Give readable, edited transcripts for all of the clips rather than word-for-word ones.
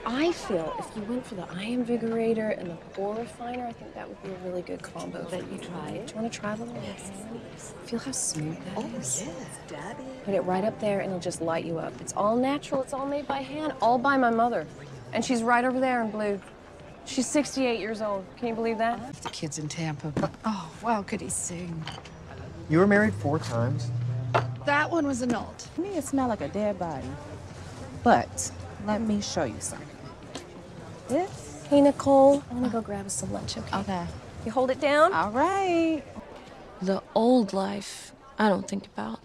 I feel if you went for the eye invigorator and the pore refiner, I think that would be a really good combo. Bet you try it. Do you want to try the little hand? Feel how smooth that is? Yes, Daddy. Put it right up there and it'll just light you up. It's all natural, it's all made by hand, all by my mother. And she's right over there in blue. She's 68 years old. Can you believe that? The kid's in Tampa, but oh, wow, could he sing? You were married 4 times? That one was annulled. To me, it smelled like a dead body. But let me show you something. This? Hey, Nicole, I'm gonna go grab us some lunch, okay? Okay. You hold it down? All right. The old life, I don't think about.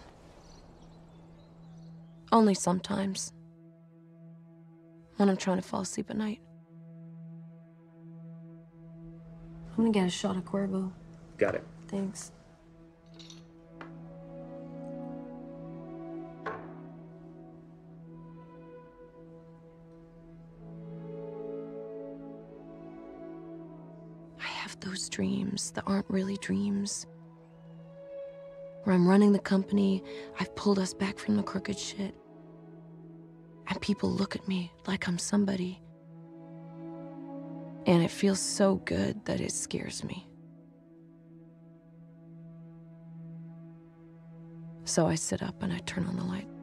Only sometimes. When I'm trying to fall asleep at night. I'm gonna get a shot of Cuervo. Got it. Thanks. I have those dreams that aren't really dreams. Where I'm running the company, I've pulled us back from the crooked shit. And people look at me like I'm somebody. And it feels so good that it scares me. So I sit up and I turn on the light.